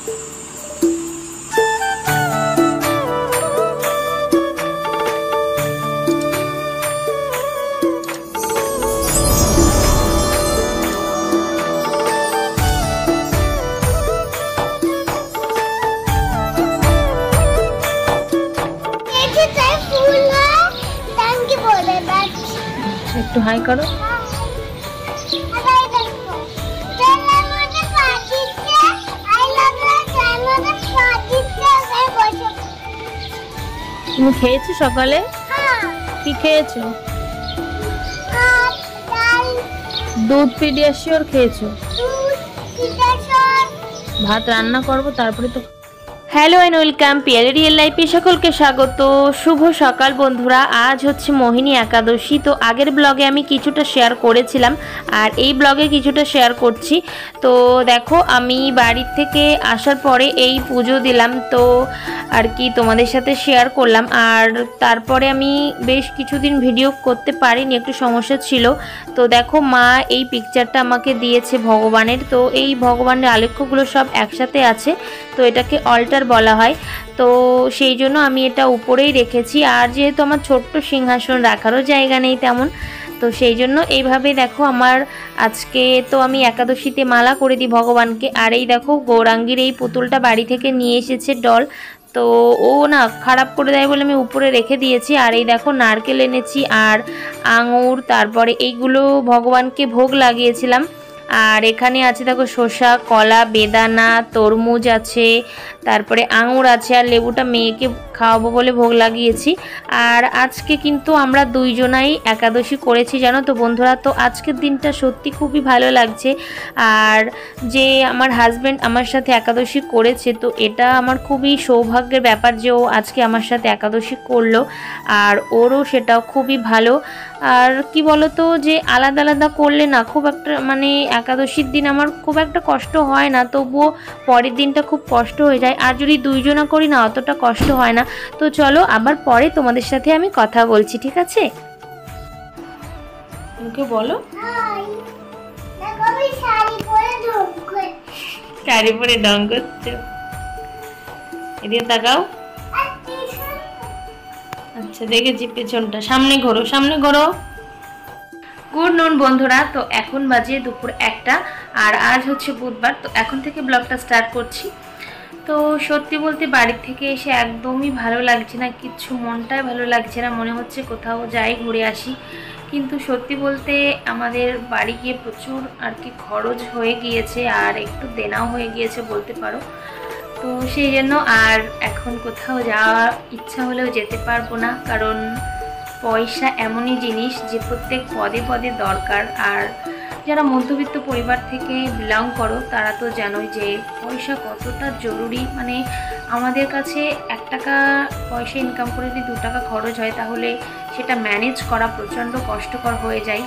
একটু হাই করো। তুমি খেয়েছো সকালে? কি খেয়েছো? দুধ পিডিয়াশিওর খেয়েছো? ভাত রান্না করবো তারপরে তো। Hello and welcome Piyali real লাইফে সকলকে স্বাগত। শুভ সকাল বন্ধুরা। আজ হচ্ছে মোহিনী একাদশী। তো আগের ব্লগে আমি কিছুটা শেয়ার করেছিলাম আর এই ব্লগে কিছুটা শেয়ার করছি। তো দেখো আমি বাড়ির থেকে আসার পরে এই পুজো দিলাম, তো আর কি তোমাদের সাথে শেয়ার করলাম। আর তারপরে আমি বেশ কিছুদিন ভিডিও করতে পারিনি, একটু সমস্যা ছিল। তো দেখো মা এই পিকচারটা আমাকে দিয়েছে ভগবানের। তো এই ভগবানের আলেখ্যগুলো সব একসাথে আছে, তো এটাকে অল্টার বলা হয়। তো সেই জন্য আমি এটা উপরেই রেখেছি। আর যেহেতু আমার ছোট্ট সিংহাসন রাখারও জায়গা নেই তেমন, তো সেই জন্য এইভাবে দেখো আমার আজকে তো আমি একাদশীতে মালা করে দিই ভগবানকে। আর এই দেখো গৌরাঙ্গীর এই পুতুলটা বাড়ি থেকে নিয়ে এসেছে ডল, তো ও না খারাপ করে দেয় বলে আমি উপরে রেখে দিয়েছি। আর এই দেখো নারকেল এনেছি আর আঙুর, তারপরে এইগুলো ভগবানকে ভোগ লাগিয়েছিলাম। আর এখানে আছে দেখো শসা, কলা, বেদানা, তরমুজ আছে, তারপরে আঙুর আছে, আর লেবুটা মেয়েকে খাওয়াবো বলে ভোগ লাগিয়েছি। আর আজকে কিন্তু আমরা দুইজনাই একাদশী করেছি জানো তো বন্ধুরা। তো আজকের দিনটা সত্যি খুবই ভালো লাগছে। আর যে আমার হাজব্যান্ড আমার সাথে একাদশী করেছে, তো এটা আমার খুবই সৌভাগ্যের ব্যাপার যে ও আজকে আমার সাথে একাদশী করলো। আর ওরও সেটাও খুবই ভালো। আর কি বলতো যে আলাদা আলাদা করলে না খুব একটা মানে একাদশীর দিন আমার খুব একটা কষ্ট হয় না, তবুও পরের দিনটা খুব কষ্ট হয়ে যায়। আর যদি দুইজনা করি না অতটা কষ্ট হয় না। তো চলো আবার পরে তোমাদের সাথে আমি কথা বলছি, ঠিক আছে? তোমাকে বলো শাড়ি পরে ঢং করছো, এদিকে তাকাও। আচ্ছা দেখেছি পেছনটা, সামনে ঘোরো, সামনে ঘোরো। গুড নুন বন্ধুরা। তো এখন বাজে দুপুর 1টা আর আজ হচ্ছে বুধবার। তো এখন থেকে ব্লগটা স্টার্ট করছি। তো সত্যি বলতে বাড়ির থেকে এসে একদমই ভালো লাগছে না, কিচ্ছু মনটাই ভালো লাগছে না, মনে হচ্ছে কোথাও যাই ঘুরে আসি। কিন্তু সত্যি বলতে আমাদের বাড়ি গিয়ে প্রচুর আর কি খরচ হয়ে গিয়েছে আর একটু দেনাও হয়ে গিয়েছে বলতে পারো। তো সেই জন্য আর এখন কোথাও যাওয়ার ইচ্ছা হলেও যেতে পারবো না, কারণ পয়সা এমনই জিনিস যে প্রত্যেক পদে পদে দরকার। আর যারা মধ্যবিত্ত পরিবার থেকে বিলং করো তারা তো জানোই যে পয়সা কতটা জরুরি। মানে আমাদের কাছে 1 টাকা পয়সা ইনকাম করে যদি 2 টাকা খরচ হয় তাহলে সেটা ম্যানেজ করা প্রচণ্ড কষ্টকর হয়ে যায়।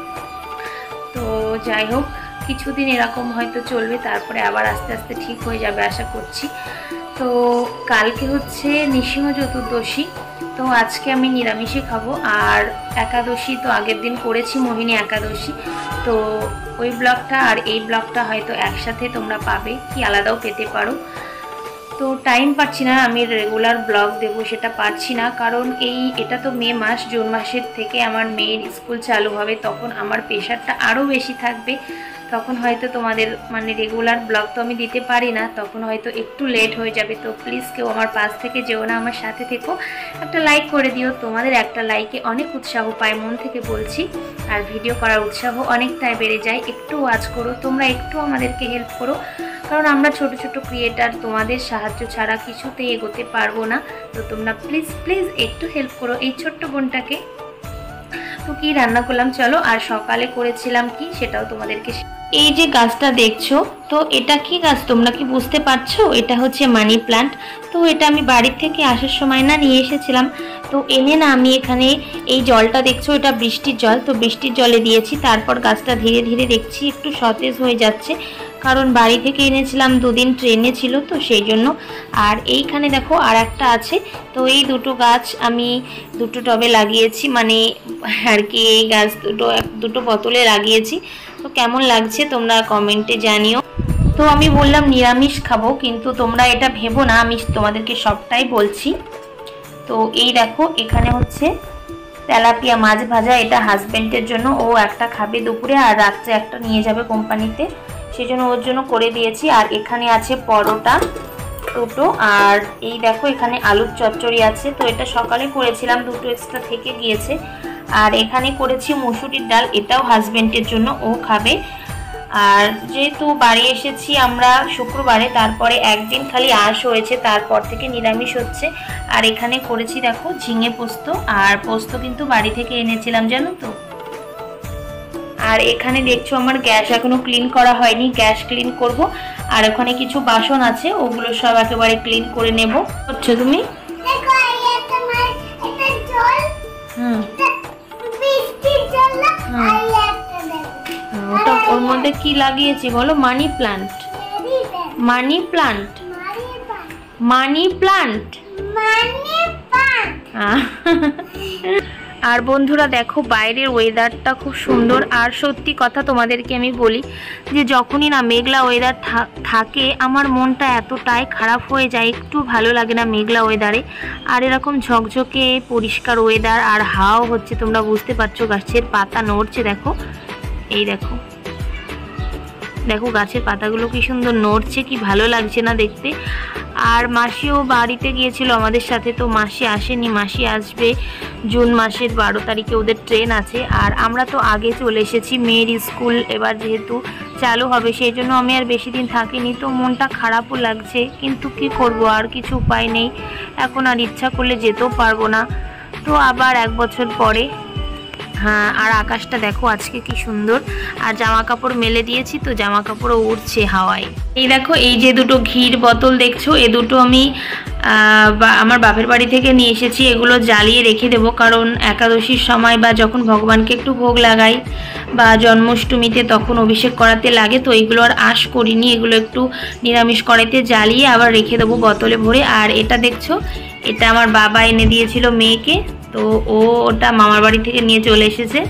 তো যাই হোক, কিছুদিন এরকম হয়তো চলবে, তারপরে আবার আস্তে আস্তে ঠিক হয়ে যাবে আশা করছি। তো কালকে হচ্ছে নৃসিংহ চতুর্দশী, তো আজকে আমি নিরামিষই খাবো। আর একাদশী তো আগের দিন করেছি মোহিনী একাদশী, তো ওই ব্লগটা আর এই ব্লগটা হয়তো একসাথে তোমরা পাবে, কি আলাদাও পেতে পারো। তো টাইম পাচ্ছি না, আমি রেগুলার ব্লগ দেবো সেটা পারছি না, কারণ এটা তো মে মাস, জুন মাসের থেকে আমার মেয়ের স্কুল চালু হবে, তখন আমার প্রেশারটা আরও বেশি থাকবে। তখন হয়তো তোমাদের মানে রেগুলার ব্লগ তো আমি দিতে পারি না, তখন হয়তো একটু লেট হয়ে যাবে। তো প্লিজ কেউ আমার পাশ থেকে যেও না, আমার সাথে থেকো, একটা লাইক করে দিও। তোমাদের একটা লাইকে অনেক উৎসাহ পাই, মন থেকে বলছি। আর ভিডিও করার উৎসাহ অনেকটাই বেড়ে যায়। একটু ওয়াচ করো তোমরা, একটু আমাদেরকে হেল্প করো, কারণ আমরা ছোট ছোট ক্রিয়েটার, তোমাদের সাহায্য ছাড়া কিছুতেই এগোতে পারবো না। তো তোমরা প্লিজ প্লিজ একটু হেল্প করো এই ছোট্ট বোনটাকে। তো কি রান্না করলাম চলো, আর সকালে করেছিলাম কি সেটাও তোমাদেরকে। এই যে গাছটা দেখছো, তো এটা কি গাছ তোমরা কি বুঝতে পারছো? এটা হচ্ছে মানি প্লান্ট। তো এটা আমি বাড়ির থেকে আসার সময় না নিয়ে এসেছিলাম। তো এনে না আমি এখানে এই জলটা দেখছো, এটা বৃষ্টির জল, তো বৃষ্টির জলে দিয়েছি। তারপর গাছটা ধীরে ধীরে দেখছি একটু সতেজ হয়ে যাচ্ছে, কারণ বাড়ি থেকে এনেছিলাম, 2 দিন ট্রেনে ছিল তো সেই জন্য। আর এইখানে দেখো আর একটা আছে। তো এই দুটো গাছ আমি দুটো টবে লাগিয়েছি, মানে আর কি এই গাছ দুটো বোতলে লাগিয়েছি। তো কেমন লাগছে তোমরা কমেন্টে জানিও। তো আমি বললাম নিরামিষ খাবো, কিন্তু তোমরা এটা ভেবো না, আমি তোমাদেরকে সবটাই বলছি। তো এই দেখো এখানে হচ্ছে তেলাপিয়া মাছ ভাজা, এটা হাজবেন্ডের জন্য, ও একটা খাবে দুপুরে আর রাত্রে একটা নিয়ে যাবে কোম্পানিতে, সেই জন্য ওর জন্য করে দিয়েছি। আর এখানে আছে পরোটা দুটো, আর এই দেখো এখানে আলুর চচ্চড়ি আছে, তো এটা সকালে করেছিলাম, দুটো এক্সট্রা থেকে গিয়েছে। আর এখানে করেছি মুসুরির ডাল, এটাও হাজবেন্ডের জন্য, ও খাবে। আর যেহেতু বাড়ি এসেছি আমরা শুক্রবারে, তারপরে একদিন খালি আঁশ হয়েছে, তারপর থেকে নিরামিষ হচ্ছে। আর এখানে করেছি দেখো ঝিঙে পোস্ত, আর পোস্ত কিন্তু বাড়ি থেকে এনেছিলাম জানো তো। আর এখানে দেখছো আমার গ্যাস এখনো ক্লিন করা হয়নি, গ্যাস ক্লিন করব। আর ওখানে কিছু বাসন আছে, ওগুলো সব একেবারে ক্লিন করে নেব। করছো তুমি? ওটা ওর মধ্যে কি লাগিয়েছি বলো? Money plant, money plant, money plant. আর বন্ধুরা দেখো বাইরের ওয়েদারটা খুব সুন্দর। আর সত্যি কথা তোমাদেরকে আমি বলি যে যখনই না মেঘলা ওয়েদার থাকে আমার মনটা এতটাই খারাপ হয়ে যায়, একটু ভালো লাগে না মেঘলা ওয়েদারে। আর এরকম ঝকঝকে পরিষ্কার ওয়েদার আর হাওয়া হচ্ছে, তোমরা বুঝতে পারছো, গাছের পাতা নড়ছে দেখো, এই দেখো দেখো গাছের পাতাগুলো কি সুন্দর নড়ছে, কি ভালো লাগছে না দেখতে। আর মাসিও বাড়িতে গিয়েছিল আমাদের সাথে, তো মাসি আসেনি, মাসি আসবে জুন মাসের 12 তারিখে, ওদের ট্রেন আছে। আর আমরা তো আগে চলে এসেছি, মেয়ের স্কুল এবার যেহেতু চালু হবে সেই জন্য আমি আর বেশি দিন থাকিনি, তো মনটা খারাপও লাগছে, কিন্তু কি করব, আর কিছু উপায় নেই, এখন আর ইচ্ছা করলে যেতেও পারবো না, তো আবার 1 বছর পরে। হ্যাঁ, আর আকাশটা দেখো আজকে কি সুন্দর। আর জামা কাপড় মেলে দিয়েছি, তো জামা কাপড়ও উড়ছে হাওয়ায়। এই দেখো এই যে দুটো ঘির বোতল দেখছো, এ দুটো আমি আমার বাপের বাড়ি থেকে নিয়ে এসেছি, এগুলো জ্বালিয়ে রেখে দেবো, কারণ একাদশীর সময় বা যখন ভগবানকে একটু ভোগ লাগাই বা জন্মাষ্টমীতে তখন অভিষেক করাতে লাগে, তো এইগুলো আর আশ করিনি, এগুলো একটু নিরামিষ কড়াইতে জ্বালিয়ে আবার রেখে দেবো বোতলে ভরে। আর এটা দেখছো, এটা আমার বাবা এনে দিয়েছিল মেয়েকে, তো ও ওটা মামার বাড়ি থেকে নিয়ে চলে এসেছে।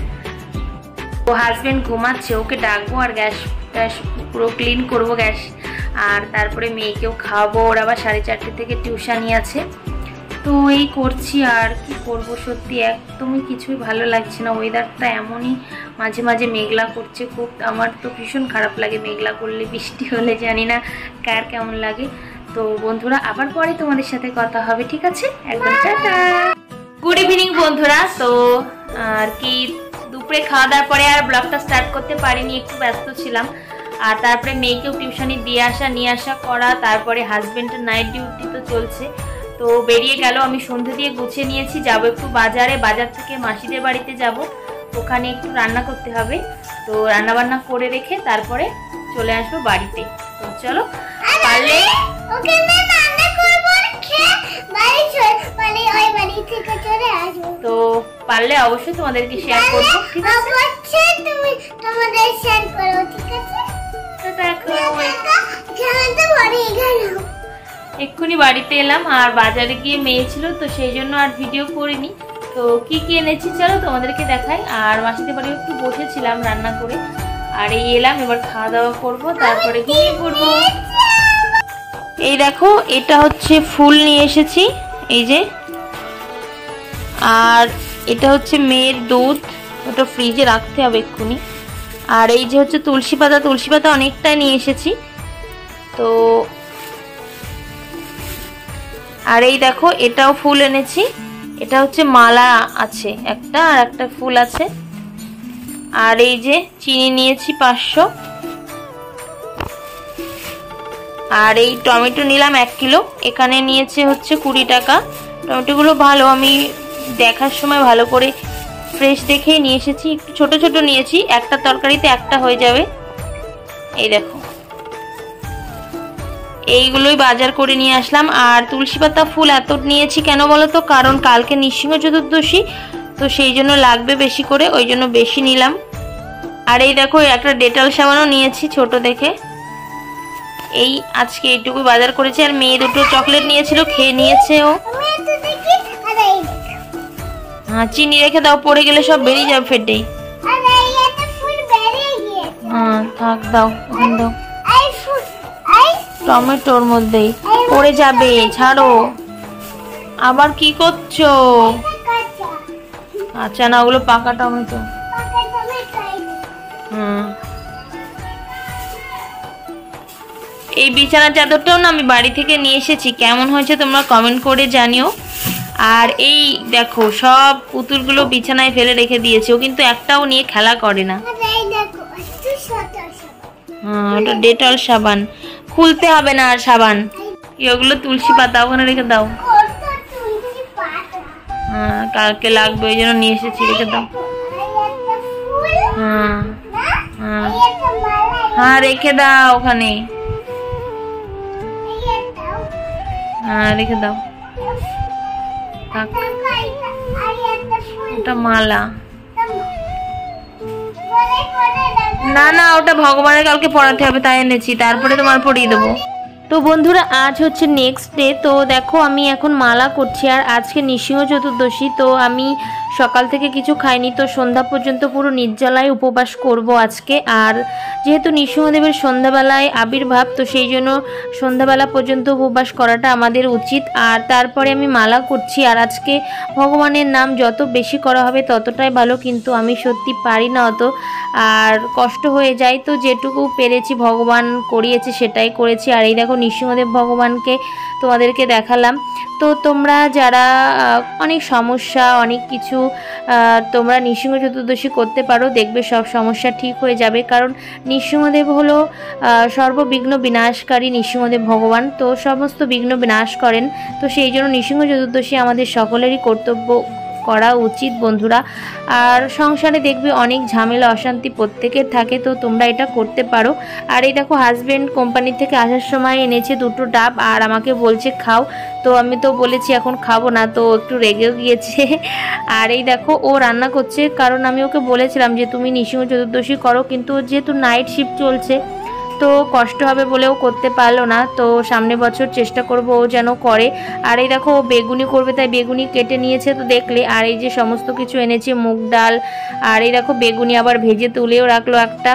ও হাজবেন্ড ঘুমাচ্ছে, ওকে ডাকবো আর গ্যাস গ্যাস পুরো ক্লিন করবো গ্যাস, আর তারপরে মেয়েকেও খাওয়াবো, ওর আবার 4:30 থেকে টিউশনই আছে। তো এই করছি, আর কি করব, সত্যি একদমই কিছুই ভালো লাগছে না, ওয়েদারটা এমনই মাঝে মাঝে মেঘলা করছে খুব, আমার তো ভীষণ খারাপ লাগে মেঘলা করলে, বৃষ্টি হলে, জানি না কার কেমন লাগে। তো বন্ধুরা আবার পরে তোমাদের সাথে কথা হবে, ঠিক আছে, একদম টাটা। গুড ইভিনিং বন্ধুরা। তো আর কি দুপুরে খাওয়া দাওয়ার পরে আর ব্লগটা স্টার্ট করতে পারিনি, একটু ব্যস্ত ছিলাম। আর তারপরে মেয়েকেও টিউশনি দিয়ে আসা নিয়ে আসা করা, তারপরে হাজবেন্ডের নাইট ডিউটি তো চলছে, তো বেরিয়ে গেল। আমি সন্ধ্যে দিয়ে গুছিয়ে নিয়েছি, যাব একটু বাজারে, বাজার থেকে মাসিদের বাড়িতে যাব, ওখানে একটু রান্না করতে হবে, তো রান্না বান্না করে রেখে তারপরে চলে আসবো বাড়িতে। তো চলো, পারলে তো পারলে অবশ্যই তোমাদেরকে শেয়ার করবো, ঠিক আছে? তুমি তোমাদের শেয়ার করো, ঠিক আছে? তো দেখো এক্ষুনি বাড়িতে এলাম, আর বাজারে গিয়ে মেয়ে ছিল, তো সেই জন্য আর ভিডিও করিনি। তো কি কি এনেছি চলো তোমাদেরকে দেখাই। আর মাসিদের বাড়ি একটু বসেছিলাম রান্না করে, আর এই এলাম, এবার খাওয়া দাওয়া করবো, তারপরে ঘুমিয়ে পড়বো। এই দেখো এটা হচ্ছে ফুল নিয়ে এসেছি, এই যে, আর এটা হচ্ছে মেয়ের দুধ, ওটা ফ্রিজে রাখতে হবে এক্ষুনি। আর এই যে হচ্ছে তুলসী পাতা, তুলসী পাতা অনেকটাই নিয়ে এসেছি। তো আর এই দেখো এটাও ফুল এনেছি, এটা হচ্ছে মালা আছে একটা, আর একটা ফুল আছে। আর এই যে চিনি নিয়েছি 500, আর এই টমেটো নিলাম 1 কিলো, এখানে নিয়েছে হচ্ছে 20 টাকা। টমেটোগুলো ভালো, আমি দেখার সময় ভালো করে ফ্রেশ দেখেই নিয়ে এসেছি, একটু ছোট ছোট নিয়েছি, একটা তরকারিতে একটা হয়ে যাবে। এই দেখো এইগুলোই বাজার করে নিয়ে আসলাম। আর তুলসী পাতা ফুল এত নিয়েছি কেন বলো তো, কারণ কালকে নৃসিংহ চতুর্দশী, তো সেই জন্য লাগবে বেশি করে, ওই জন্য বেশি নিলাম। আর এই দেখো একটা ডেটল সাবানও নিয়েছি ছোট দেখে। এই আজকে এইটুকু বাজার করেছি। আর মেয়ে দুটো চকলেট নিয়েছিল, খেয়ে নিয়েছে ও। হ্যাঁ চিনি রেখে দাও, পড়ে গেলে সব বেরিয়ে যাবে ফেটেই। হ্যাঁ থাক, দাও ওখানে দাও। টমেটোর মধ্যেই পড়ে যাবে, ছাড়ো। আবার কি করছো? আচ্ছা না, ওগুলো পাকা টমেটো। এই বিছানার চাদরটাও না আমি বাড়ি থেকে নিয়ে এসেছি, কেমন হয়েছে তোমরা কমেন্ট করে জানিও। আর এই দেখো সব পুতুলগুলো বিছানায় ফেলে রেখে দিয়েছে, ও কিন্তু একটাও নিয়ে খেলা করে না। ওটা ডেটল সাবান, খুলতে হবে না আর সাবান। ওগুলো তুলসী পাতা ওখানে রেখে দাও। কালকে লাগবে ওই জন্য নিয়ে এসেছি, রেখে দাও। হ্যাঁ রেখে দাও ওখানে। রেখে দাও। ওটা মালা না, না ওটা ভগবানের কালকে পড়াতে হবে, তাই এনেছি, তারপরে তোমার পরিয়ে দেবো। তো বন্ধুরা আজ হচ্ছে নেক্সট ডে। তো দেখো আমি এখন মালা করছি, আর আজকে নৃসিংহ চতুর্দশী। তো আমি সকাল থেকে কিছু খাইনি, তো সন্ধ্যা পর্যন্ত পুরো নির্জলায় উপবাস করব আজকে। আর যেহেতু নৃসিংহদেবের সন্ধ্যাবেলায় আবির্ভাব, তো সেই জন্য সন্ধ্যাবেলা পর্যন্ত উপবাস করাটা আমাদের উচিত। আর তারপরে আমি মালা করছি। আর আজকে ভগবানের নাম যত বেশি করা হবে ততটাই ভালো, কিন্তু আমি সত্যি পারি না অত, আর কষ্ট হয়ে যায়। তো যেটুকু পেরেছি ভগবান করিয়েছে সেটাই করেছি। আর এই দেখো নৃসিংহদেব ভগবানকে তোমাদেরকে দেখালাম। তো তোমরা যারা অনেক সমস্যা অনেক কিছু তোমরা নৃসিংহ চতুর্দশী করতে পারো, দেখবে সব সমস্যা ঠিক হয়ে যাবে। কারণ নৃসিংহদেব হলো সর্ববিঘ্ন বিনাশকারী নৃসিংহদেব ভগবান, তো সমস্ত বিঘ্ন বিনাশ করেন। তো সেই জন্য নৃসিংহ চতুর্দশী আমাদের সকলেরই কর্তব্য করা উচিত বন্ধুরা। আর সংসারে দেখবে অনেক ঝামেলা অশান্তি প্রত্যেকের থাকে, তো তোমরা এটা করতে পারো। আর এই দেখো হাজব্যান্ড কোম্পানি থেকে আসার সময় এনেছে দুটো ডাব, আর আমাকে বলছে খাও। তো আমি তো বলেছি এখন খাবো না, তো একটু রেগেও গিয়েছে। আর এই দেখো ও রান্না করছে, কারণ আমি ওকে বলেছিলাম যে তুমি নৃসিংহ চতুর্দশী করো, কিন্তু যেহেতু নাইট শিফট চলছে তো কষ্ট হবে বলেও করতে পারলো না। তো সামনে বছর চেষ্টা করব ও যেন করে। আর এই দেখো ও বেগুনি করবে, তাই বেগুনি কেটে নিয়েছে, তো দেখলে। আর এই যে সমস্ত কিছু এনেছে, মুগ ডাল, আর এই দেখো বেগুনি আবার ভেজে তুলেও রাখলো একটা।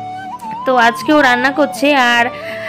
তো আজকে ও রান্না করছে। আর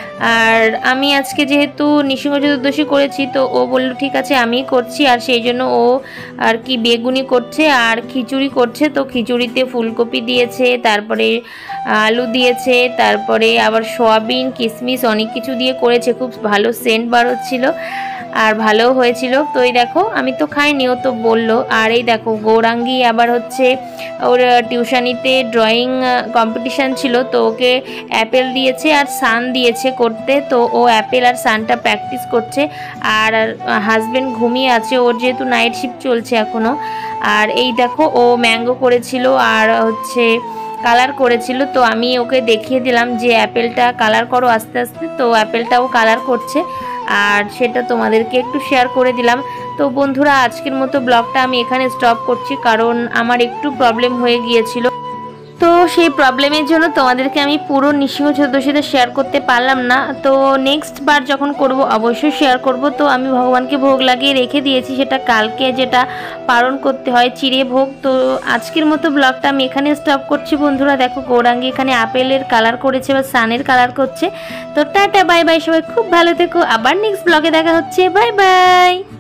আমি আজকে যেহেতু নৃসিংহ চতুর্দশী করেছি, তো ও বললো ঠিক আছে আমি করছি। আর সেই জন্য ও আর কি বেগুনি করছে আর খিচুড়ি করছে। তো খিচুড়িতে ফুলকপি দিয়েছে, তারপরে আলু দিয়েছে, তারপরে আবার সয়াবিন কিশমিশ অনেক কিছু দিয়ে করেছে, খুব ভালো সেন্ট বার হচ্ছিল আর ভালো হয়েছিল। তো এই দেখো আমি তো খাইনি, ও তো বললো। আর এই দেখো গৌরাঙ্গী আবার হচ্ছে ওর টিউশনিতে ড্রয়িং কম্পিটিশান ছিল, তো ওকে অ্যাপেল দিয়েছে আর সান দিয়েছে করতে। তো ও অ্যাপেল আর সানটা প্র্যাকটিস করছে। আর হাজব্যান্ড ঘুমিয়ে আছে, ওর যেহেতু নাইট শিফট চলছে এখনও। আর এই দেখো ও ম্যাঙ্গো করেছিল আর হচ্ছে কালার করেছিল, তো আমি ওকে দেখিয়ে দিলাম যে অ্যাপেলটা কালার করো আস্তে আস্তে। তো অ্যাপেলটাও কালার করছে, আর সেটা তোমাদেরকে একটু শেয়ার করে দিলাম। তো বন্ধুরা আজকের মতো ব্লগটা আমি এখানে স্টপ করছি, কারণ আমার একটু প্রবলেম হয়ে গিয়েছিল। তো সেই প্রবলেমের জন্য তোমাদেরকে আমি পুরো নৃসিংহ চতুর্দশীতে শেয়ার করতে পারলাম না। তো নেক্সট বার যখন করব অবশ্যই শেয়ার করব। তো আমি ভগবানকে ভোগ লাগিয়ে রেখে দিয়েছি, সেটা কালকে যেটা পালন করতে হয় চিড়ে ভোগ। তো আজকের মতো ব্লগটা আমি এখানে স্টপ করছি বন্ধুরা। দেখো গৌরাঙ্গী এখানে আপেলের কালার করেছে বা সানের কালার করছে। তো টাটা বাই বাই, সবাই খুব ভালো থেকো, আবার নেক্সট ব্লগে দেখা হচ্ছে, বাই বাই।